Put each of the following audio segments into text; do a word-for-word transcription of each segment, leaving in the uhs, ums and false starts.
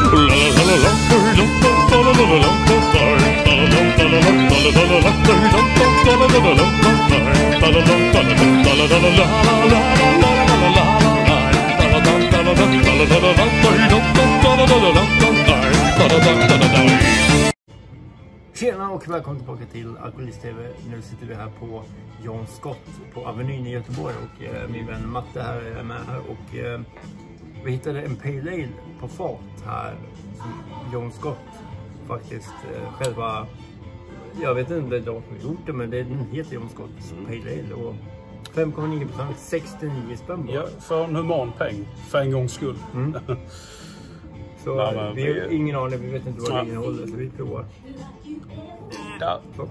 Tjena och välkommen tillbaka till Alkoholist T V. Nu sitter vi här på John Scott på Avenyn i Göteborg och eh, min vän Matte här är med här och eh, vi hittade en Pale Ale på fat här som John Scott faktiskt eh, själva, jag vet inte om det är de som har gjort det, men det, den heter John Scott Pale Ale och fem komma nio procent, sextionio spänn. Ja, för en human peng, för en gångs skull. Mm. Så Nej, men vi har vi... ingen aning, vi vet inte vad det innehåller, så vi provar. Ja. Så.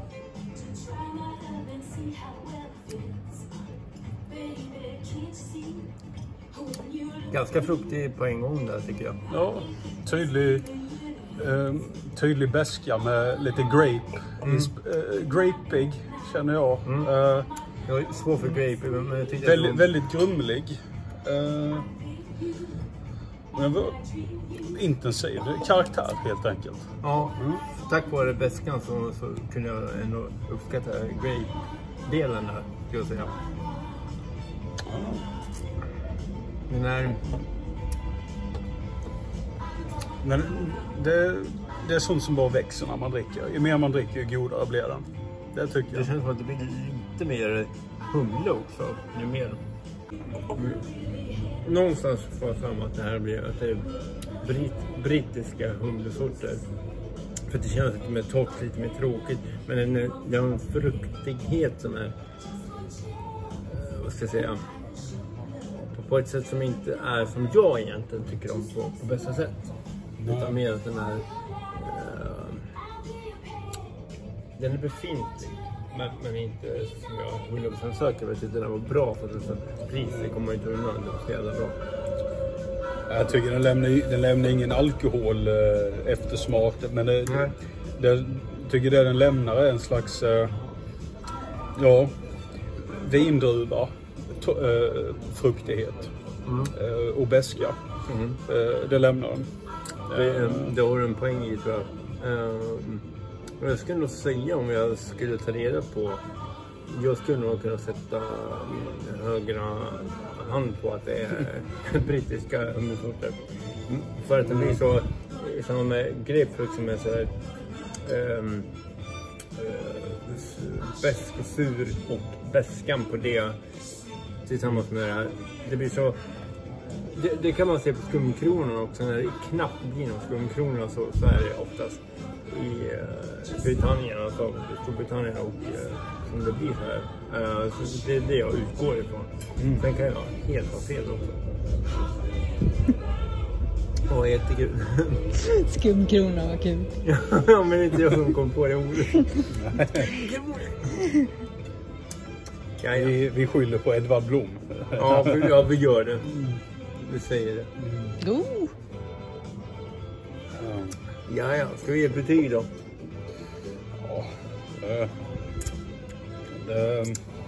Ganska fruktig på en gång där tycker jag. Ja, tydlig, eh, tydlig beska med lite grape. Mm. Eh, grapig känner jag. Mm. Eh, jag är svår för grape, men jag tyckte väldigt, att det var... väldigt grumlig. Eh, men var intensiv, karaktär helt enkelt. Ja, mm. Tack vare beskan så, så kunde jag ändå uppskatta grape-delen där, skulle jag säga. Den här... Men det, det är sånt som bara växer när man dricker. Ju mer man dricker, ju godare blir den. Det tycker jag. Det känns som att det blir lite mer humle också, ju mer. Mm. Någonstans får jag fram att det här blir att det är brit, brittiska humlesorter. För det känns lite mer torrt, lite mer tråkigt. Men den, är, den har en fruktighet som är, uh, vad ska jag säga, på, på ett sätt som inte är som jag egentligen tycker om på, på bästa sätt. Mm. Utan mer att den är, uh, den är befintlig. Men, men inte som jag hundra procent söker. Jag tyckte den var bra för att priset kommer inte undan. Det var så jävla bra. Jag tycker den lämnar, den lämnar ingen alkohol eh, eftersmak. Men det, det, det, jag tycker det den lämnar är en slags eh, ja, vindruva, to, eh, fruktighet mm. eh, och beska. Mm. Eh, det lämnar den. Det, det har en poäng i, tror jag. Eh, jag skulle nog säga, om jag skulle ta reda på, jag skulle nog kunna sätta min högra hand på att det är brittiska humlesorter. För att det blir så, samma med grapefrukt som är så här um, uh, besk och sur och beskan på det tillsammans med det här. Det blir så, det, det kan man se på skumkronorna också, när det knappt blir någon skumkrona så, så är det oftast i uh, Britannien, alltså Storbritannien och uh, som det blir här. Uh, så det är det jag utgår ifrån. Mm. Sen kan jag helt ha fel också. Åh, oh, jättekul. Skumkrona var kul. Ja, men inte jag som kom på det ordet. Ja, ja. Vi, vi skyller på Edvard Blom. Ja, vi, ja, vi gör det. Vi säger det. God. Mm. Ja, ja. Ska vi ge betyg då? Ja. Äh, äh.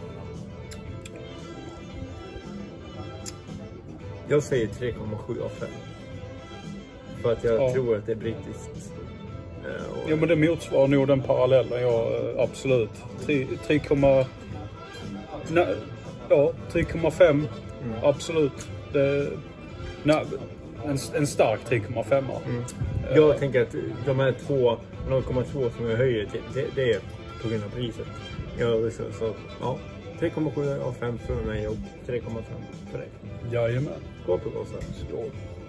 Jag säger tre komma sju av fem. För att jag ja. tror att det är brittiskt. Uh, och... Ja, men det motsvarar nog den parallellen. Ja, absolut. tre komma fem. Mm. Absolut. Det, nej, en, en stark tre komma fem. Mm. Jag uh, tänker att de här två, noll komma två som jag höjer till, det, det är på grund av priset. Ja, så, så ja. tre komma sju av fem för mig och tre komma fem för dig. Jajamän. Skål på oss. Skål.